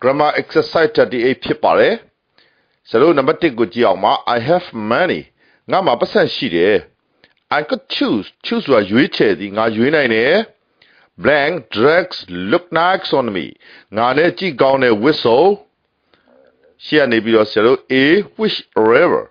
grammar exercise 38ဖြစ်ပါတယ်ဆရာတို့နံပါတ်1ကိုကြည့်အောင်ပါ I have money ငါမှာပတ်စံရှိတယ် I could choose ဆိုတာရွေးချယ်သည်ငါရွေးနိုင်တယ် blank dress look nice on me ငါလည်းကြည့်ကောင်းတဲ့ whistle ရှေ့ကနေပြီးတော့ဆရာတို့ A whichever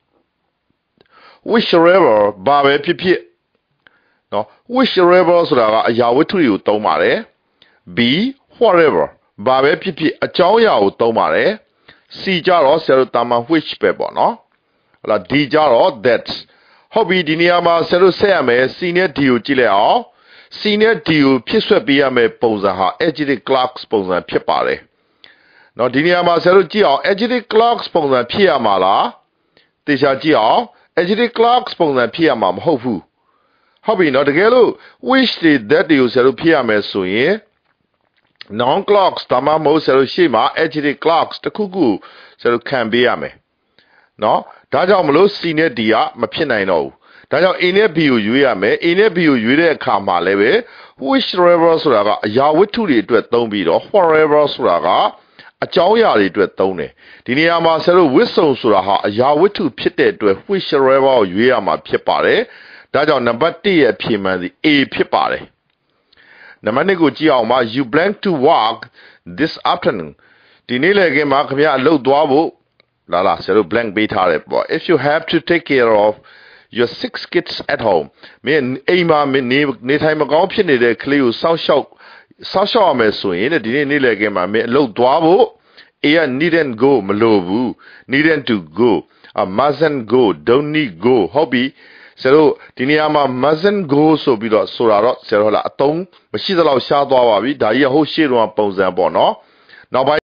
ဘာပဲဖြစ်ဖြစ်နော် whichever ဆိုတာကအရာဝတ္ထုတွေကိုသုံးပါတယ် B whatever ဘာပဲဖြစ်ဖြစ်အကြောင်းအရာကိုသုံးပါတယ် C ကြတော့ဆရာတို့တာမန် which ပဲပေါ့နော်ဟလာ D ကြတော့ that ဟုတ်ပြီဒီနေရာမှာဆရာတို့ဆက်ရမယ် C နဲ့ D ကိုကြည့်လိုက်အောင် C နဲ့ D ကိုဖြစ်ဆွဲပေးရမယ်ပုံစံဟာ adjective clause ပုံစံဖြစ်ပါတယ်နော်ဒီနေရာမှာဆရာတို့ကြည့်အောင် adjective clause ပုံစံဖြစ်ရမှာလားတေချာကြည့်အောင် adjective clause ပုံစံဖြစ်ရမှာမဟုတ်ဘူးဟုတ်ပြီနော်တကယ်လို့ which တွေ that တွေကိုဆရာတို့ဖြစ်ရမယ်ဆိုရင်noun clause ဒါမှမဟုတ်ဆရာတို့ရှေ့မှာ adjective clause တစ်ခုခုဆရာတို့ခံပေးရမယ်နော်ဒါကြောင့်မလို့ C နဲ့ D ကမဖြစ်နိုင်တော့ဘူးဒါကြောင့် A နဲ့ B ကိုရွေးရမယ် A နဲ့ B ကိုရွေးတဲ့အခါမှာလည်းပဲ whichever ဆိုတာကအရာဝတ္ထုတွေအတွက်သုံးပြီးတော့ whatever ဆိုတာကအကြောင်းအရာတွေအတွက်သုံးတယ်ဒီနေရာမှာဆရာတို့ whistle ဆိုတာဟာအရာဝတ္ထုဖြစ်တဲ့အတွက် whichever ကိုရွေးရမှာဖြစ်ပါတယ်ဒါကြောင့်နံပါတ်1ရဲ့ဖြေမှန်စီ A ဖြစ်ပါတယ်နံပါတ်2ကိုကြည့်အောင်ပါ you plan to work this afternoon ဒီနေ့လည်းခင်ဗျာခင်ဗျာအလုပ်သွားဖို့လာဆရာတို့ blank ပေးထားတယ်ပေါ့ if you have to take care of your 6 kids at home မင်းအိမ်မှာနေထိုင်မကောင်းဖြစ်နေတဲ့ကလေးကိုစောင့်ရှောက်ရမယ်ဆိုရင်ဒီနေ့လည်းခင်ဗျာမင်းအလုပ်သွားဖို့ A က needn't go မလိုဘူး needn't to go mustn't go don't need go ဟုတ်ပြီဆရာတို့ဒီနေရာမှာ mustn't go ဆိုပြီးတော့ဆိုတာတော့ဆရာတို့ဟလာအသုံးမရှိသလောက်ရှားသွားပါပြီဒါကြီးကဟုတ်ရှေ့တော့ပုံစံပေါ့နော်နောက်ပိုင်း